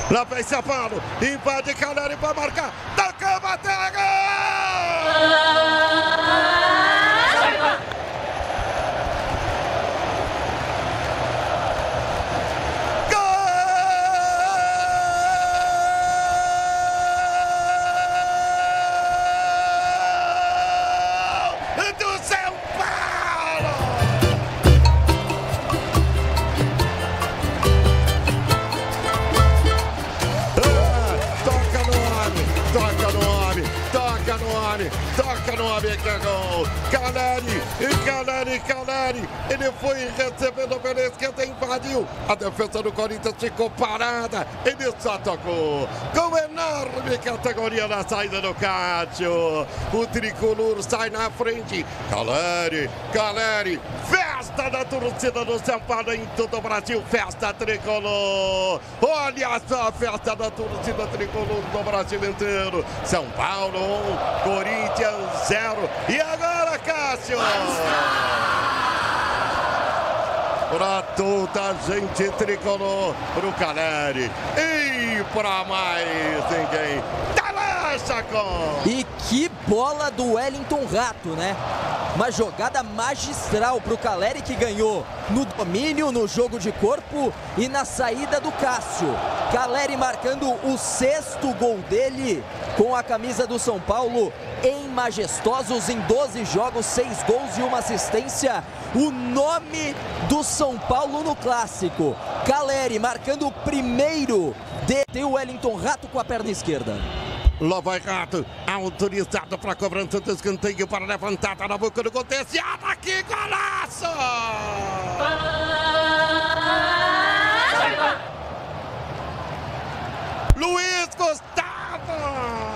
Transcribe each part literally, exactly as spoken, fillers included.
Lá vem São Paulo, invade Caleri para marcar, tocou, bateu, gol! Do São Paulo! Ah, toca no homem, toca no homem, toca no homem, toca no homem, que é gol! Caleri, Caleri, Caleri, ele foi recebendo pela esquerda, invadiu, a defesa do Corinthians ficou parada, ele só tocou, com enorme categoria na saída do Cássio, o tricolor sai na frente, Caleri, Caleri, festa da torcida do São Paulo em todo o Brasil, festa tricolor, olha só a festa da torcida tricolor do Brasil inteiro, São Paulo um, Corinthians zero, e agora Cássio! Pra toda a gente tricolor, pro Caleri e pra mais ninguém. Tá lá, Chacon! E que bola do Wellington Rato, né? Uma jogada magistral pro Caleri, que ganhou no domínio, no jogo de corpo e na saída do Cássio. Caleri marcando o sexto gol dele com a camisa do São Paulo em majestosos, em doze jogos, seis gols e uma assistência. O nome do São Paulo no clássico. Caleri marcando o primeiro de o Wellington Rato com a perna esquerda. Lá vai Rato, autorizado para a cobrança do escanteio para levantada na boca do gol. Desciada aqui, golaço! Luiz Gustavo!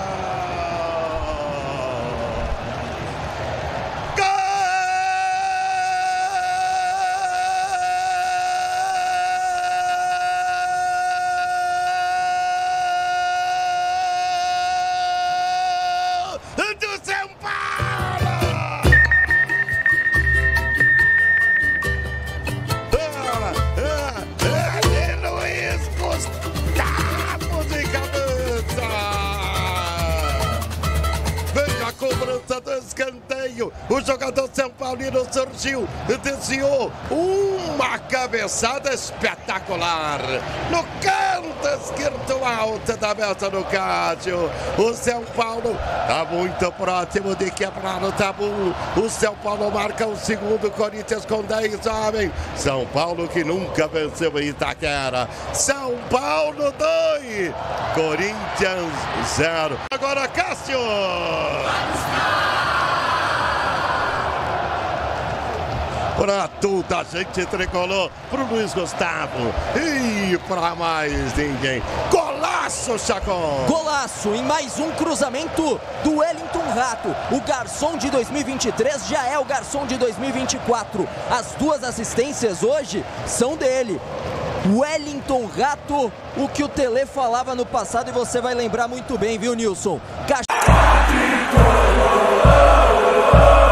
Do São Paulo! Ah, ah, ah, Luiz Gustavo de cabeça! Vem a cobrança do escanteio. O jogador São Paulino surgiu, desviou uma cabeçada espetacular no canto esquerdo alto da meta do Cássio. O São Paulo está muito próximo de quebrar o tabu. O São Paulo marca o segundo, Corinthians com dez homens. São Paulo que nunca venceu em Itaquera. São Paulo dois, Corinthians zero. Agora Cássio! Pra toda a gente tricolor, pro Luiz Gustavo e pra mais ninguém. Golaço, Chacon! Golaço em mais um cruzamento do Wellington Rato. O garçom de dois mil e vinte e três já é o garçom de dois mil e vinte e quatro. As duas assistências hoje são dele. Wellington Rato, o que o Tele falava no passado e você vai lembrar muito bem, viu, Nilson? Cach...